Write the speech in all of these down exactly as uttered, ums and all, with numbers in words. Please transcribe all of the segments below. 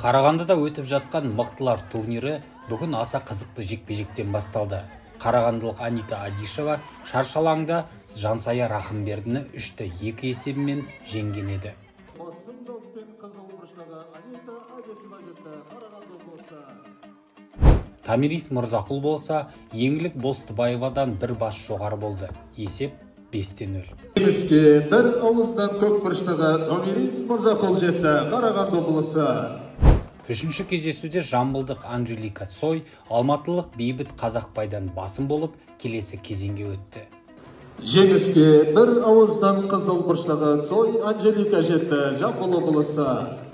Қарағандыда өтіп жатқан мықтылар турнирі бүгін аса қызықты жекпе-жектен басталды. Қарағандылық Анита Адишева шаршы алаңда Жансая Рахымбердіні үште екі есебімен жеңген еді. Тамирис Мырзақұл болса, Еңлік Бостыбаевадан бір бас жоғары болды. Есеп бесте нөл. Жеңіске бір ауыздан көк бұрыштағы Тамирис Мырзақұл жетті. Қарағанды облысы. Үшінші кездесуде жамбылдық Анжелика Цой алматылық Бейбіт Қазақбайдан басым болып, келесі кезеңге өтті. Жеңіске бір ауыздан қызыл бұрыштағы Цой Анжелика жетті. Жамбыл облысы.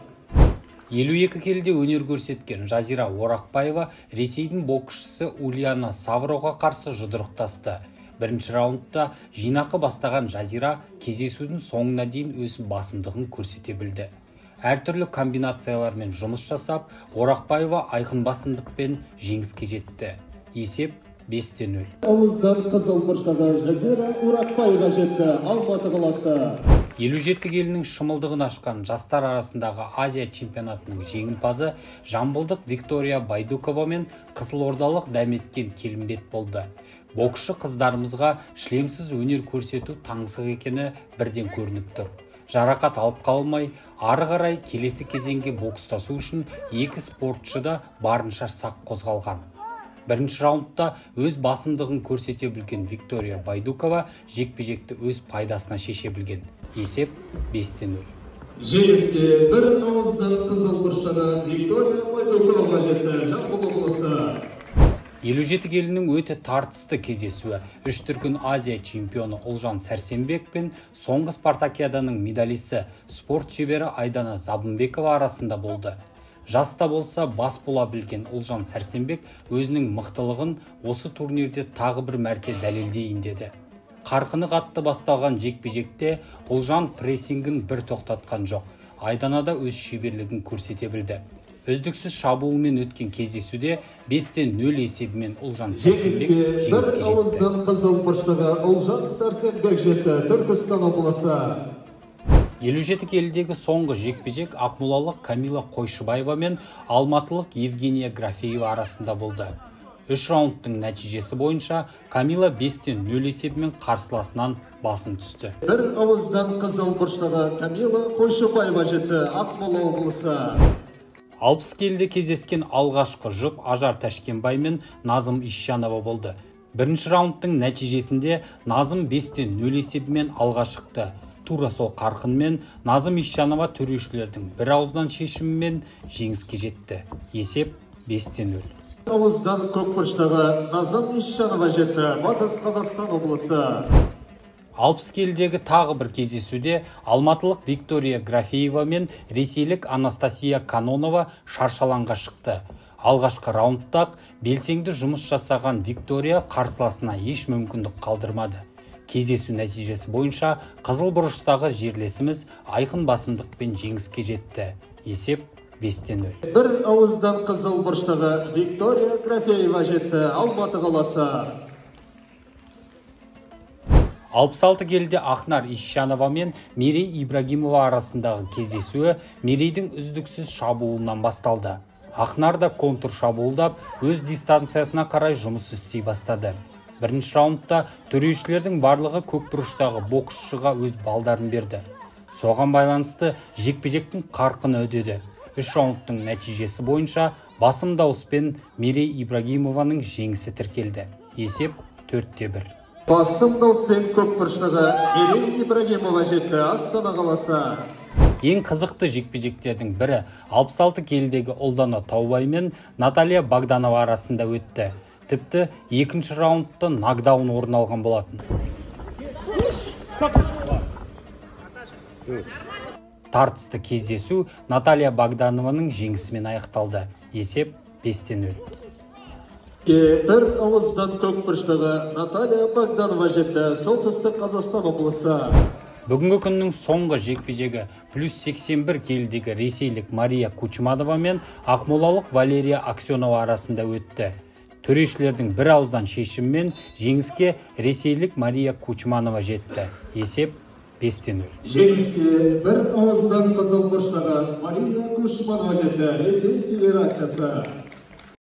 елу екі келіде өнер көрсеткен Жазира Орақбаева Ресейдің боксшысы Ульяна Савроға қарсы жұдырықтасты. Бірінші раундта жинақы бастаған Жазира кездесудің соңына дейін өз басымдығын көрсете білді. Әртүрлі комбинациялармен жұмыс жасап, Орақбаева айқын басымдықпен жеңіске жетті. Есеп бесте нөл. Ауыздан қызыл бұрыштағы Жазира Орақбаева жетті. Алматы қаласы. елу жеті келінің шымылдығын ашқан жастар арасындағы Азия чемпионатының жеңімпазы жамбылдық Виктория Байдукова мен қызылордалық Дәметкен Келімбет болды. Боксшы қыздарымызға шлемсіз өнер көрсету таңсық екені бірден көрініп тұр. Жарақат алып қалмай, ары қарай келесі кезеңге бокстасу үшін екі спортшы да барынша сақ қозғалған. Бірінші раундта өз басымдығын көрсете білген Виктория Байдукова жекпе-жекті өз пайдасына шеше білген. Есеп бесте нөл. Жеңіске бір ауыздан қызыл бұрыштағы Виктория Байдукова жетті. Жамбыл облысы. елу жеті келінің өте тартысты кездесуі үш дүркін Азия чемпионы Ұлжан Сәрсенбек пен соңғы спартакиаданың медалисі спорт шебері Айдана Забынбекова арасында болды. Жаста болса бас бола білген Ұлжан Сәрсенбек өзінің мықтылығын осы турнирде тағы бір мәрте дәлелдейін деді. Қарқыны қатты басталған жекпе-жекте Ұлжан прессингін бір тоқтатқан жоқ. Айданада өз шеберлігін көрсете білді. Үздіксіз шабуылмен өткен кездесуде бесте нөл есебімен Ұлжан Сәрсенбек жеңіске жетті. Ауыздан қызыл бұрыштағы Ұлжан Сәрсенбек жетті. Түркістан облысы. елу жеті келідегі соңғы жекпе-жек ақмолалық Камила Қойшыбаева мен алматылық Евгения Графеева арасында болды. үш раундтың нәтижесі бойынша Камила бесте нөл есебімен қарсыласынан басым түсті. бір ауыздан қызыл бұрыштағы Камила Қойшыбаева жетті. Ақмола облысы. алпыс келіде кездескен алғашқы жұп Ажар Тәшкенбай мен Назым Исшанова болды. Бірінші раундтың нәтижесінде Назым бесте нөл есебімен алға шықты. Тура сол қарқынмен Назым Исшанова төрешілердің бір ауыздан шешімімен жеңіске жетті. Есеп бесте нөл. Ауыздан көк бұрыштағы Назым Исшанова жетті. Батыс Қазақстан облысы. алпыс келідегі тағы бір кездесуде алматылық Виктория Графеева мен ресейлік Анастасия Канонова шаршаланға шықты. Алғашқы раундтақ белсенді жұмыс жасаған Виктория қарсыласына еш мүмкіндік қалдырмады. Кездесу нәтижесі бойынша қызыл бұрыштағы жерлесіміз айқын басымдықпен жеңіске жетті. Есеп бесте нөл. бір ауыздан қызыл бұрыштағы Виктория Графеева жетті. Алматы қаласы. алпыс алты келіде Ақнар Исшанова мен Мерей Ибрагимова арасындағы кездесуі Мерейдің үздіксіз шабуылынан басталды. Ақнар да контур шабуылдап, өз дистанциясына қарай жұмыс істей бастады. Бірінші раундта төрешілердің барлығы көк бұрыштағы боксшыға өз балдарын берді. Соған байланысты жекпе-жектің қарқыны өдеді. үш раундтың нәтижесі бойынша басым дауыспен Мерей Ибрагимованың жеңісі тіркелді. Есеп төртте бір. Басым дауыспен көк бұрыштағы Мерей Ибрагимова жетті. Астана қаласы. Ең қызықты жекпе-жектердің бірі алпыс алты келідегі Ұлдана Таубай мен Наталья Богданова арасында өтті. Тіпті екінші раундта нокдаун орын алған болатын. Тартысты кездесу Наталья Богданованың жеңісімен аяқталды. Есеп бесте нөл. бір ауыздан көк бұрыштағы Наталья Богданова жетті. Солтүстік Қазақстан облысы. Бүгінгі күннің соңғы жекпе-жегі плюс сексен бір келідегі ресейлік Мария Кучмадова мен ақмолалық Валерия Аксенова арасында өтті. Төрешілердің бір ауыздан шешіммен жеңіске ресейлік Мария Кучманова жетті. Есеп бесте нөл. Жеңіске бір ауыздан қызыл бұрыштағы Мария Кушманова жетті. Ресей Федерациясы.